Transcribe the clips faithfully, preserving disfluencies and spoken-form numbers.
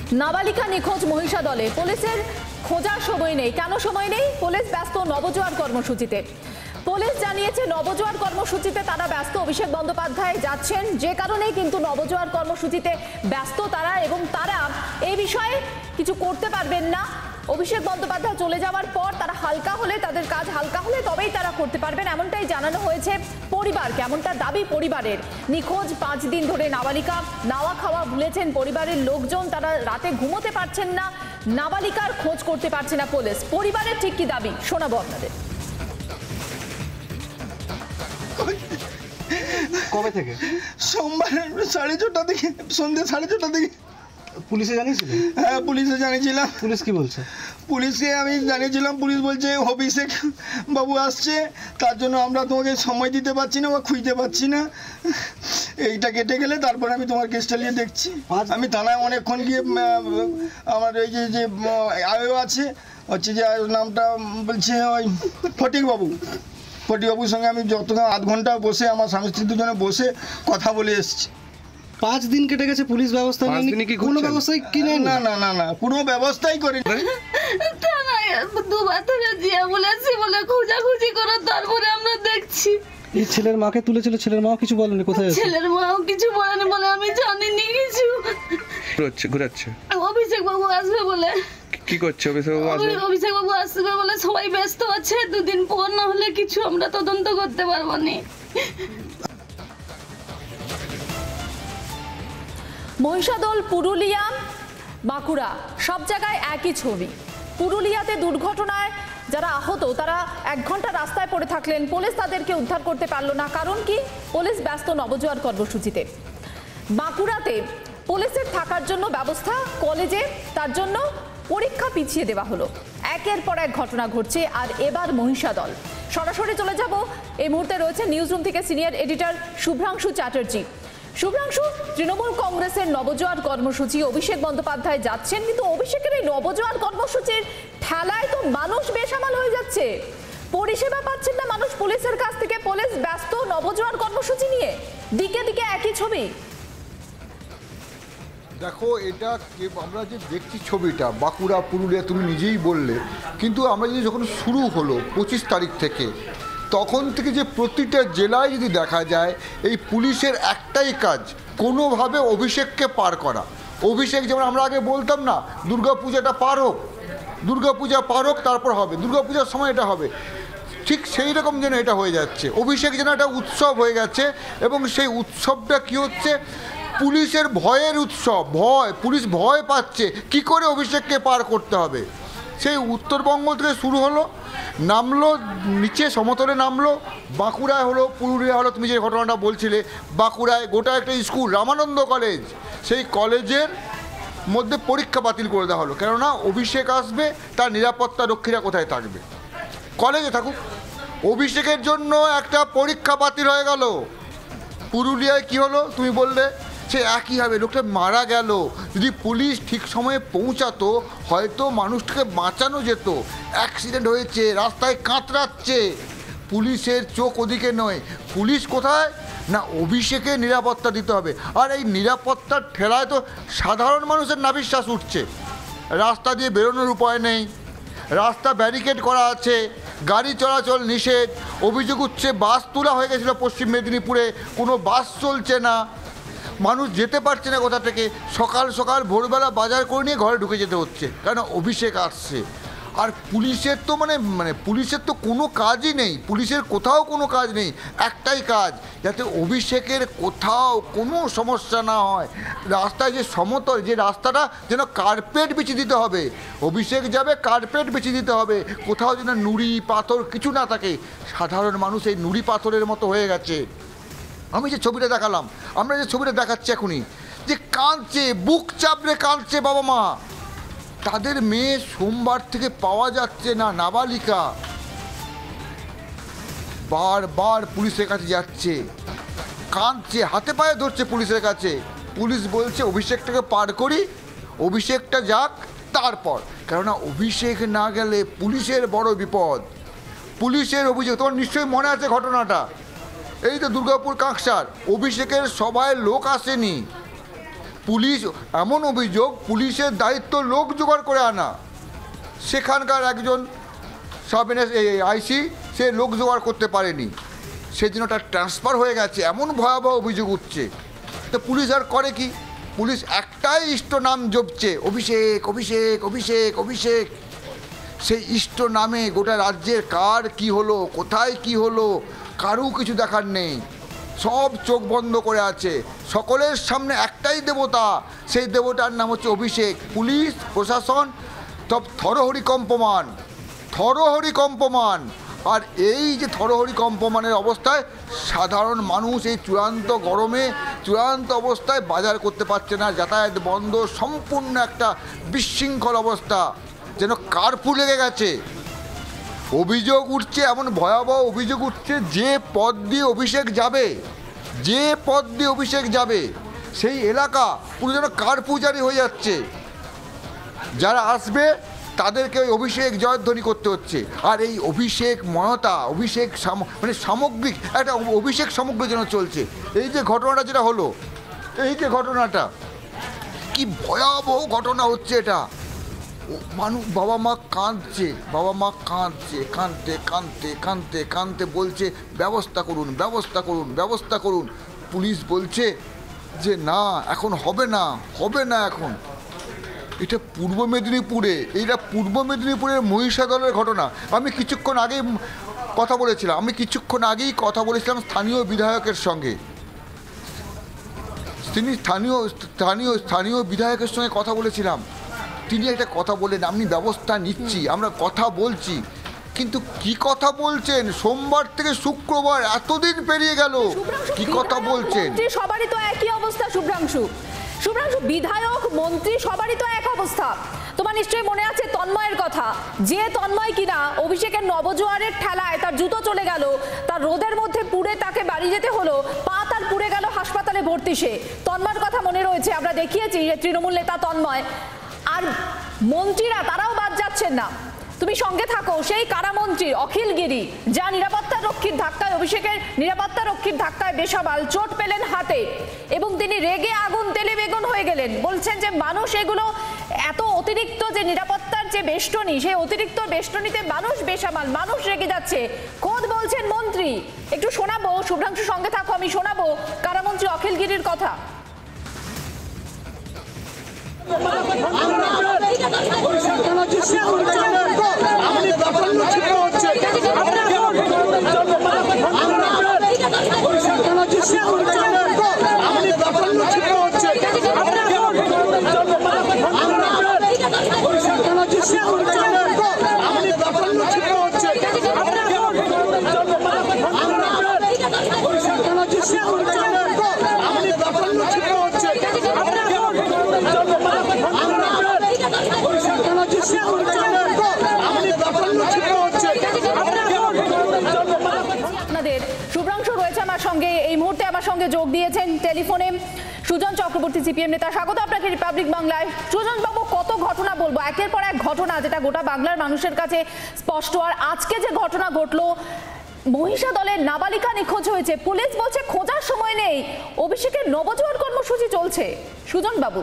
নাবালিকা নিখোঁজ মহিষাদলে পুলিশের খোঁজার সময় নেই। কেন সময় নেই? পুলিশ ব্যস্ত নবজোয়ার কর্মসূচিতে। পুলিশ জানিয়েছে নবজোয়ার কর্মসূচিতে তারা ব্যস্ত। অভিষেক বন্দ্যোপাধ্যায় যাচ্ছেন, যে কারণে কিন্তু নবজোয়ার কর্মসূচিতে ব্যস্ত তারা, এবং তারা এই বিষয়ে কিছু করতে পারবেন না। অভিষেক বন্দ্যোপাধ্যায় চলে যাওয়ার পর তারা হালকা হলে, তাদের কাজ হালকা হলে তবেই তারা করতে পারবেন, এমনটাই জানানো হয়েছে পরিবারকে। এমনটা দাবি পরিবারের। নিখোঁজ পাঁচ দিন ধরে নাবালিকা, নাওয়া খাওয়া ভুলেছেন পরিবারের লোকজন, তারা রাতে ঘুমোতে পারছেন না, নাবালিকার খোঁজ করতে পারছে না পুলিশ। পরিবারের ঠিক কি দাবি শোনাবো আপনাদের। কবে থেকে? সোমবার সাড়ে ছটা থেকে, সন্ধ্যে সাড়ে ছটা থেকে। পুলিশে জানিয়েছিলেন? হ্যাঁ, পুলিশে জানিয়েছিলাম। পুলিশ কি বলছে? পুলিশকে আমি জানিয়েছিলাম, পুলিশ বলছে অভিষেক বাবু আসছে, তার জন্য আমরা তোমাকে সময় দিতে পারছি না বা খুঁজতে পারছি না। এইটা কেটে গেলে তারপরে আমি তোমার কেসটা নিয়ে দেখছি। আমি থানায় অনেকক্ষণ গিয়ে আমার এই যে যে আয়ো আছে, হচ্ছে যে আয়োর নামটা বলছে ওই ফটিকবাবু, ফটিকবাবুর সঙ্গে আমি যতক্ষণ আধ ঘন্টা বসে আমার স্বামী স্ত্রী দুজনে বসে কথা বলে এসছি। পাঁচ দিন কেটে গেছে, পুলিশ ব্যবস্থা নেই, কোনো ব্যবস্থাই কি নেই? না না না না কোনো ব্যবস্থাই করি দুবার ধরে জিয়া বলেছি বলে খোঁজাখুঁজি করে তারপরে আমরা দেখছি। এই ছেলের মাকে তুলেছিল, ছেলের মাও কিছু বলেনি কোথায় আছে? ছেলের মাও কিছু বলেনি বলে আমি জানিনি কিছু। ঘুরাচ্ছে ঘুরাচ্ছে অভিষেক বাবু আসবে বলে। কি করছে অভিষেক বাবু? আসবে অভিষেক বাবু আসবে বলে সবাই ব্যস্ত আছে, দুদিন পর না হলে কিছু আমরা তদন্ত করতে পারবো না। মহিষাদল, পুরুলিয়া, বাঁকুড়া সব জায়গায় একই ছবি। পুরুলিয়াতে দুর্ঘটনায় যারা আহত তারা এক ঘন্টা রাস্তায় পড়ে থাকলেন, পুলিশ তাদেরকে উদ্ধার করতে পারল না। কারণ কি? পুলিশ ব্যস্ত নবজোয়ার কর্মসূচিতে। বাঁকুড়াতে পুলিশের থাকার জন্য ব্যবস্থা, কলেজে তার জন্য পরীক্ষা পিছিয়ে দেওয়া হলো। একের পর এক ঘটনা ঘটছে। আর এবার মহিষাদল। সরাসরি চলে যাব, এই মুহূর্তে রয়েছে নিউজ রুম থেকে সিনিয়র এডিটর শুভ্রাংশু চ্যাটার্জি। শুভ্রাংশু, তৃণমূল কংগ্রেসের নবজোয়ার কর্মসূচি, অভিষেক বন্দ্যোপাধ্যায় যাচ্ছেন, কিন্তু অভিষেকের এই নবজোয়ার কর্মসূচির ঠেলায় তো মানুষ বেসামাল হয়ে যাচ্ছে, পরিষেবা পাচ্ছেন না মানুষ পুলিশের কাছ থেকে। পুলিশ ব্যস্ত নবজোয়ার কর্মসূচি নিয়ে, দিকে দিকে একই ছবি। দেখো, এটা আমরা যে দেখছি ছবিটা বাঁকুড়া, পুরুলিয়া তুমি নিজেই বললে, কিন্তু আমরা যদি যখন শুরু হলো পঁচিশ তারিখ থেকে, তখন থেকে যে প্রতিটা জেলায় যদি দেখা যায় এই পুলিশের একটাই কাজ, কোনোভাবে অভিষেককে পার করা। অভিষেক যেমন আমরা আগে বলতাম না, দুর্গাপূজাটা পার হোক, দুর্গাপূজা পার হোক তারপর হবে, দুর্গাপূজার সময় এটা হবে, ঠিক সেই রকম যেন এটা হয়ে যাচ্ছে। অভিষেক যেন একটা উৎসব হয়ে গেছে, এবং সেই উৎসবটা কী হচ্ছে, পুলিশের ভয়ের উৎসব। ভয়, পুলিশ ভয় পাচ্ছে কি করে অভিষেককে পার করতে হবে। সেই উত্তরবঙ্গ থেকে শুরু হলো, নামলো নিচে সমতলে, নামলো বাঁকুড়ায় হলো, পুরুলিয়া হলো, তুমি যে ঘটনাটা বলছিলে বাঁকুড়ায় গোটা একটা স্কুল, রামানন্দ কলেজ, সেই কলেজের মধ্যে পরীক্ষা বাতিল করে দেওয়া হলো। কেননা অভিষেক আসবে, তার নিরাপত্তা রক্ষীরা কোথায় থাকবে? কলেজে থাকুক। অভিষেকের জন্য একটা পরীক্ষা বাতিল হয়ে গেল। পুরুলিয়ায় কি হলো তুমি বললে, সে একইভাবে লোকটা মারা গেল। যদি পুলিশ ঠিক সময়ে পৌঁছাতো হয়তো মানুষটাকে বাঁচানো যেত। অ্যাক্সিডেন্ট হয়েছে, রাস্তায় কাতরাচ্ছে, পুলিশের চোখ ওদিকে নয়। পুলিশ কোথায়? না, অভিষেকে নিরাপত্তা দিতে হবে। আর এই নিরাপত্তার ঠেলায় তো সাধারণ মানুষের নাভিশ্বাস উঠছে। রাস্তা দিয়ে বেরোনোর উপায় নেই, রাস্তা ব্যারিকেড করা আছে, গাড়ি চলাচল নিষেধ। অভিযোগ উঠছে বাস তোলা হয়ে গেছিলো পশ্চিম মেদিনীপুরে, কোনো বাস চলছে না, মানুষ যেতে পারছে না কোথা থেকে। সকাল সকাল ভোরবেলা বাজার করে নিয়ে ঘরে ঢুকে যেতে হচ্ছে, কারণ অভিষেক আসছে। আর পুলিশের তো মানে মানে পুলিশের তো কোনো কাজই নেই, পুলিশের কোথাও কোনো কাজ নেই, একটাই কাজ, যাতে অভিষেকের কোথাও কোনো সমস্যা না হয়। রাস্তায় যে সমতল, যে রাস্তাটা যেন কার্পেট বিছিয়ে দিতে হবে, অভিষেক যাবে কার্পেট বিছিয়ে দিতে হবে, কোথাও যেন নুড়ি পাথর কিছু না থাকে। সাধারণ মানুষ এই নুড়ি পাথরের মতো হয়ে গেছে। আমি যে ছবিটা দেখালাম, আমরা যে ছবিটা দেখাচ্ছি এখনই, যে কাঁদছে, বুক চাপড়ে কাঁদছে বাবা মা, তাদের মেয়ে সোমবার থেকে পাওয়া যাচ্ছে না। নাবালিকা বারবার পুলিশের কাছে যাচ্ছে, কাঁদছে, হাতে পায়ে ধরছে পুলিশের কাছে। পুলিশ বলছে অভিষেকটাকে পার করি, অভিষেকটা যাক তারপর, কেননা অভিষেক না গেলে পুলিশের বড় বিপদ। পুলিশের অভিযোগ, তোমার নিশ্চয়ই মনে আছে ঘটনাটা, এই তো দুর্গাপুর কাঁকসার, অভিষেকের সভায় লোক আসেনি, পুলিশ এমন অভিযোগ পুলিশের দায়িত্ব লোক জোগাড় করে আনা, সেখানকার একজন সাব আইসি সে লোক জোগাড় করতে পারেনি, সেজন্য তার ট্রান্সফার হয়ে গেছে, এমন ভয়াবহ অভিযোগ উঠছে। তো পুলিশ আর করে কি? পুলিশ একটাই ইষ্ট নাম জপছে, অভিষেক অভিষেক অভিষেক অভিষেক। সেই ইষ্ট নামে গোটা রাজ্যের কার কি হলো, কোথায় কি হলো, কারও কিছু দেখার নেই, সব চোখ বন্ধ করে আছে। সকলের সামনে একটাই দেবতা, সেই দেবতার নাম হচ্ছে অভিষেক। পুলিশ প্রশাসন সব থরহরি কম্পমান, থরহরি কম্পমান। আর এই যে থরহরি কম্পমানের অবস্থায় সাধারণ মানুষ এই চূড়ান্ত গরমে চূড়ান্ত অবস্থায় বাজার করতে পারছে না, যাতায়াত বন্ধ, সম্পূর্ণ একটা বিশৃঙ্খল অবস্থা, যেন কার্ফু লেগে গেছে। অভিযোগ উঠছে, এমন ভয়াবহ অভিযোগ উঠছে, যে পথ দিয়ে অভিষেক যাবে, যে পথ দিয়ে অভিষেক যাবে সেই এলাকা পুরো যেন কার্ফু জারি হয়ে যাচ্ছে। যারা আসবে তাদেরকে ওই অভিষেক জয়ধ্বনি করতে হচ্ছে। আর এই অভিষেক ময়তা, অভিষেক মানে সামগ্রিক একটা অভিষেক সামগ্রী যেন চলছে। এই যে ঘটনাটা যেটা হলো, এই যে ঘটনাটা, কি ভয়াবহ ঘটনা হচ্ছে এটা। মানুষ, বাবা মা কাঁদছে, বাবা মা কাঁদছে, কাঁদতে কাঁদতে কাঁদতে কাঁদতে বলছে ব্যবস্থা করুন, ব্যবস্থা করুন, ব্যবস্থা করুন। পুলিশ বলছে যে না, এখন হবে না, হবে না এখন। এটা পূর্ব মেদিনীপুরে, এইটা পূর্ব মেদিনীপুরের মহিষাদলের ঘটনা। আমি কিছুক্ষণ আগেই কথা বলেছিলাম, আমি কিছুক্ষণ আগেই কথা বলেছিলাম স্থানীয় বিধায়কের সঙ্গে। তিনি স্থানীয় স্থানীয় স্থানীয় বিধায়কের সঙ্গে কথা বলেছিলাম। তিনি একটা কথা বলেন, আমি ব্যবস্থা নিচ্ছি, আমরা কথা বলছি। কিন্তু কি কথা বলছেন? সোমবার থেকে শুক্রবার এতদিন পেরিয়ে গেল, কি কথা বলছেন? সবারই তো একই অবস্থা শুভ্রাংশু। শুভ্রাংশু, বিধায়ক মন্ত্রী সবারই তো এক অবস্থা। তোমার নিশ্চয়ই মনে আছে তন্ময়ের কথা, যে তন্ময় কিনা অভিষেকের নবজোয়ারের ঠেলায় তার জুতো চলে গেল, তার রোদের মধ্যে পুড়ে তাকে বাড়ি যেতে হলো, পা তার পুড়ে গেল, হাসপাতালে ভর্তি সে। তন্ময়ের কথা মনে রয়েছে, আমরা দেখিয়েছি তৃণমূল নেতা তন্ময়। আর মন্ত্রীরা তারাও বাদ যাচ্ছেন না। তুমি সঙ্গে থাকো সেই কারামন্ত্রী অখিল গিরি, যা নিরাপত্তা রক্ষীর ধাক্কায়, অভিষেকের নিরাপত্তা রক্ষীর ধাক্কায় বেসামাল চোট পেলেন হাতে, এবং তিনি রেগে আগুন তেলে বেগুন হয়ে গেলেন। বলছেন যে মানুষ এগুলো এত অতিরিক্ত, যে নিরাপত্তার যে বেষ্টনী, সেই অতিরিক্ত বেষ্টনীতে মানুষ বেসামাল, মানুষ রেগে যাচ্ছে। খোদ বলছেন মন্ত্রী। একটু শোনাবো, শুভ্রাংশু সঙ্গে থাকো, আমি শোনাবো কারামন্ত্রী অখিল গিরির কথা। আপনাদের শুভ্রাংশু রয়েছে আমার সঙ্গে, এই মুহূর্তে আমার সঙ্গে যোগ দিয়েছেন টেলিফোনে সুজন চক্রবর্তী, সিপিএম নেতা। স্বাগত আপনাকে রিপাবলিক বাংলায়। সুজন বাবু, কত ঘটনা বলবো, একের পর এক ঘটনা যেটা গোটা বাংলার মানুষের কাছে স্পষ্ট। আর আজকে যে ঘটনা ঘটলো, মহিষাদলের নাবালিকা নিখোঁজ হয়েছে, পুলিশ বলছে খোঁজার সময় নেই, অভিষেকের নবজোয়ার কর্মসূচি চলছে। সুজন বাবু,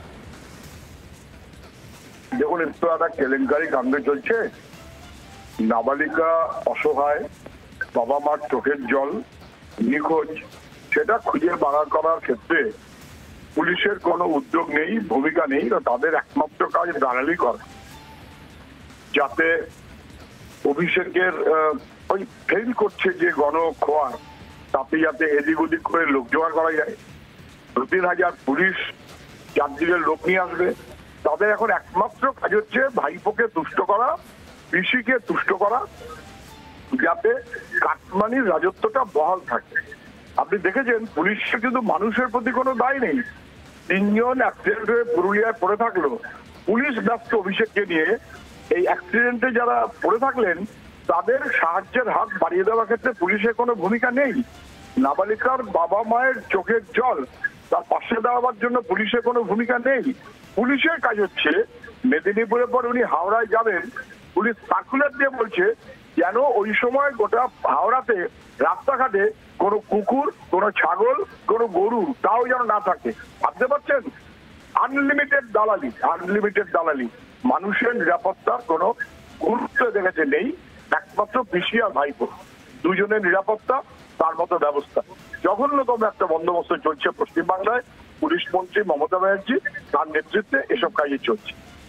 দেখুন, একটু একটা কেলেঙ্কারি কাণ্ড চলছে। নাবালিকা অসহায়, বাবা মার চোখের জল, নিখোঁজ, সেটা খুঁজে বার করার ক্ষেত্রে পুলিশের কোনো উদ্যোগ নেই, ভূমিকা নেই। তাদের একমাত্র কাজ দালালি করা, যাতে অভিষেকের ওই ফেল করছে যে গণখোয়া, তাতে যাতে এদিক ওদিক করে লোক জোগাড় করা যায়। দু তিন হাজার পুলিশ চারদিকের লোক নিয়ে আসবে। তাদের এখন একমাত্র কাজ হচ্ছে ভাইপোকে তুষ্ট করা, পিসিকে তুষ্ট করা, যাতে কাটমানির রাজত্বটা বহাল থাকে। আপনি দেখেছেন পুলিশের কিন্তু মানুষের প্রতি কোনো দায় নেই। তিনজন অ্যাক্সিডেন্ট হয়ে পুরুলিয়ায় পড়ে থাকলো, পুলিশ ব্যস্ত অভিষেককে নিয়ে। এই অ্যাক্সিডেন্টে যারা পড়ে থাকলেন তাদের সাহায্যের হাত বাড়িয়ে দেওয়ার ক্ষেত্রে পুলিশের কোনো ভূমিকা নেই। নাবালিকার বাবা মায়ের চোখের জল, তার পাশে দেওয়ার জন্য পুলিশের কোনো ভূমিকা নেই। পুলিশের কাজ হচ্ছে, মেদিনীপুরের পর উনি হাওড়ায় যাবেন, পুলিশ সার্কুলার দিয়ে বলছে যেন ওই সময় গোটা হাওড়াতে রাস্তাঘাটে কোনো কুকুর, কোনো ছাগল, কোনো গরু তাও যেন না থাকে। ভাবতে পারছেন আনলিমিটেড দালালি আনলিমিটেড দালালি মানুষের নিরাপত্তার কোনো গুরুত্ব দেখেছে নেই। একমাত্র পিসি আর ভাইপো দুজনের নিরাপত্তা, তার মতো ব্যবস্থা, জঘন্যতম একটা বন্দোবস্ত চলছে পশ্চিমবাংলায়। পুলিশ মন্ত্রী মমতা ব্যানার্জি তার নেতৃত্বে এসব কাজই চলছে।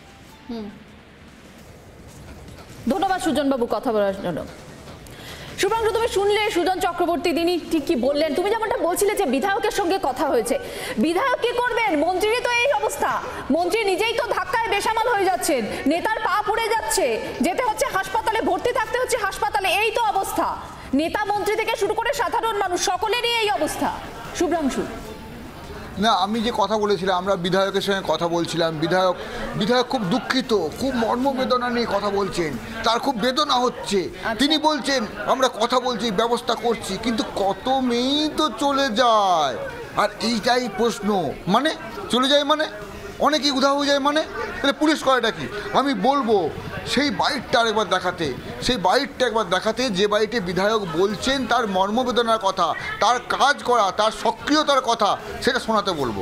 ধন্যবাদ সুজনবাবু কথা বলার জন্য। শুভ্রাংশু, তুমি শুনলে সুজন চক্রবর্তী তিনি ঠিক কি বললেন। তুমি যেমনটা বলছিলে যে বিধায়কের সঙ্গে কথা হয়েছে, বিধায়ক কি করবেন? মন্ত্রীরই তো এই অবস্থা, মন্ত্রী নিজেই তো ধাক্কায় বেসামাল হয়ে যাচ্ছেন, নেতার পা পুড়ে যাচ্ছে, যেতে হচ্ছে হাসপাতালে, ভর্তি থাকতে হচ্ছে হাসপাতালে, এই তো অবস্থা। নেতা মন্ত্রী থেকে শুরু করে সাধারণ মানুষ সকলেরই এই অবস্থা। শুভ্রাংশু, না, আমি যে কথা বলেছিলাম, আমরা বিধায়কের সঙ্গে কথা বলছিলাম, বিধায়ক বিধায়ক খুব দুঃখিত, খুব মর্মবেদনা নিয়ে কথা বলছেন, তার খুব বেদনা হচ্ছে। তিনি বলছেন আমরা কথা বলছি, ব্যবস্থা করছি, কিন্তু কত মেয়েই তো চলে যায়। আর এইটাই প্রশ্ন, মানে চলে যায় মানে অনেকেই উধাও হয়ে যায়, মানে তাহলে পুলিশ করেটা কি? আমি বলবো সেই বাইকটা একবার দেখাতে, সেই বাইকটা একবার দেখাতে যে বাইকে বিধায়ক বলছেন তার মর্মবেদনার কথা, তার কাজ করা, তার সক্রিয়তার কথা, সেটা শোনাতে বলবো।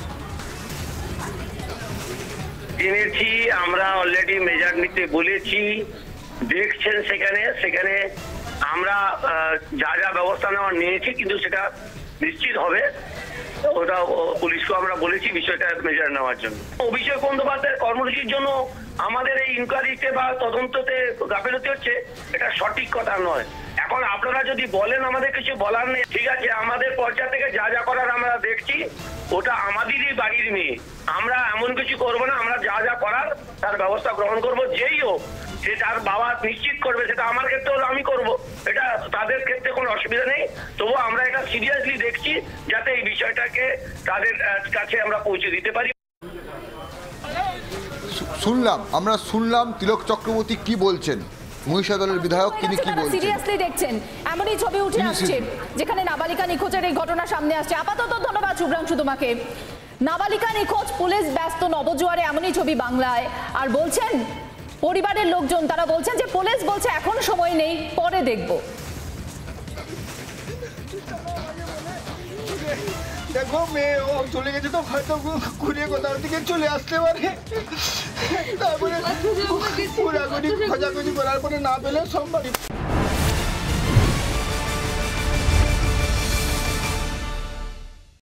জেনেছি, আমরা অলরেডি মেজার নিতে বলেছি, দেখছেন সেখানে সেখানে আমরা যা যা ব্যবস্থা নেওয়া নিয়েছি, কিন্তু সেটা নিশ্চিত হবে, ওটা পুলিশকে আমরা বলেছি বিষয়টা মেজার নেওয়ার জন্য। অভিষেক বন্দ্যোপাধ্যায়ের কর্মসূচির জন্য আমাদের এই ইনকোয়ারিতে বা তদন্ততে গাফিলতি হচ্ছে, এটা সঠিক কথা নয়। এখন আপনারা যদি বলেন আমাদের কিছু বলার নেই, ঠিক আছে, আমাদের পর্যায় থেকে যা যা করার আমরা দেখছি, ওটা আমাদেরই বাড়ির মেয়ে, আমরা এমন কিছু করব না, আমরা যা যা করার তার ব্যবস্থা গ্রহণ করব, যেই হোক সে তার বাবা নিশ্চিত করবে, সেটা আমার ক্ষেত্রে হলে আমি করব, এটা তাদের ক্ষেত্রে কোনো অসুবিধা নেই। তবুও আমরা এটা সিরিয়াসলি দেখছি যাতে এই বিষয়টাকে তাদের কাছে আমরা পৌঁছে দিতে পারি। শুনলাম আমরা শুনলাম তিলক চক্রবর্তী কি বলছেন, মহিষাদলের বিধায়ক, তিনি কি বলছেন। সিরিয়াসলি দেখছেন, এমনই ছবি উঠে আসছে যেখানে নাবালিকা নিখোঁজের এই ঘটনা সামনে আসছে। আপাতত ধন্যবাদ শুভ্রাংশু তোমাকে। নাবালিকা নিখোঁজ, পুলিশ ব্যস্ত, নবজোয়ারে এমনই ছবি বাংলায়। আর বলছেন পরিবারের লোকজন, তারা বলছেন যে পুলিশ বলছে এখন সময় নেই, পরে দেখব। দেখো মেয়ে ও চলে গেছে, তো হয়তো ঘুরিয়ে কোথাও থেকে চলে আসতে পারে, তারপরে খোঁজাখুঁজি খোঁজাখুঁজি করার পরে না পেলে সব বাড়ি